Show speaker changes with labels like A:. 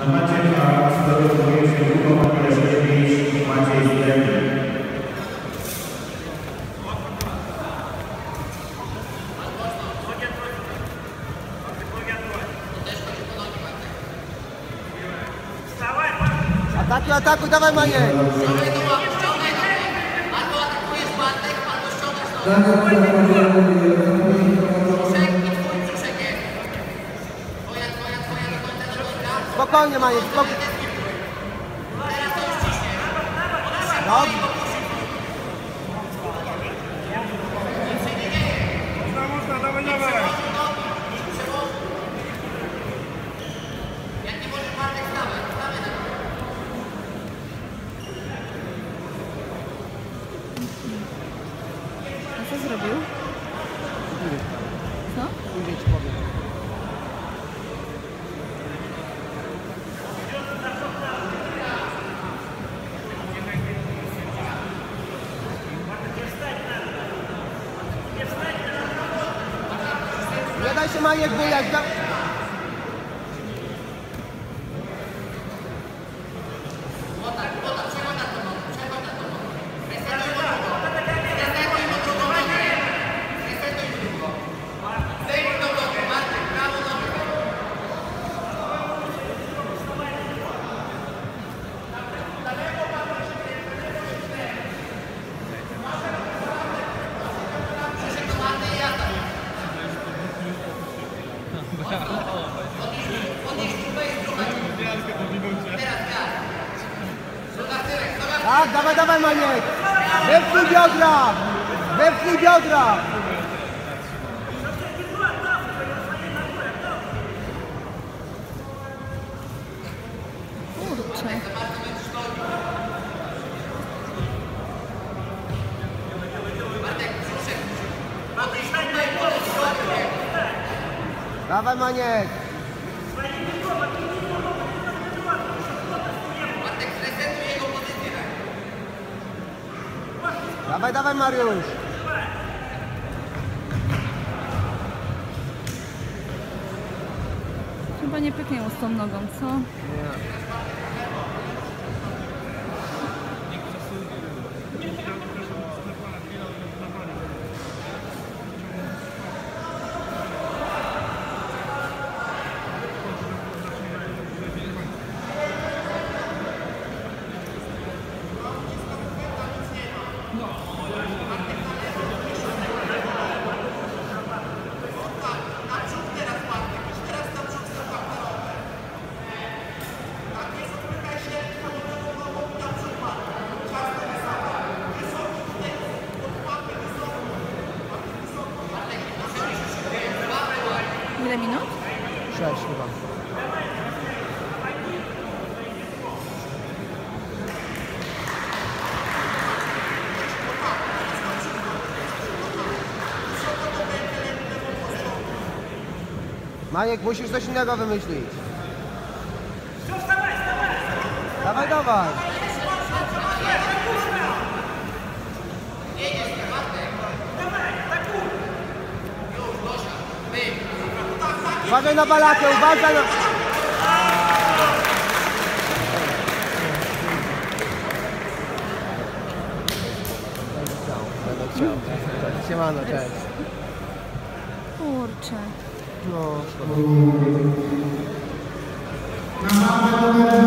A: Na macie A przygotowuje się drugą Maciej Maciej Zlewny.
B: Atakuj, dawaj Maniek!
C: Albo atakujesz Bartek, albo ściągasz
B: Spokojnie Maniek, spokojnie. Dobrze.
D: Można, dawaj, dawaj.
C: Jak nie możesz Bartek, stawaj na to.
E: A co zrobił? Co?
B: Później ci powiem. Nie daj się Maniek bujać. Tak, dawaj Maniek! Wepchnij biodra! Wepchnij biodra!
E: Kurczę.
B: Dawaj Maniek! Dawaj Mariusz!
E: Chyba nie pyknie z tą nogą, co?
B: Nie.
E: Ile minut?
B: 6 chyba. Maniek, musisz coś innego wymyślić. Dawaj! Uważaj na balakę, uważaj na... Będę chciał. Siemano, cześć.
E: Kurczę.
B: No,
A: Na mapę numer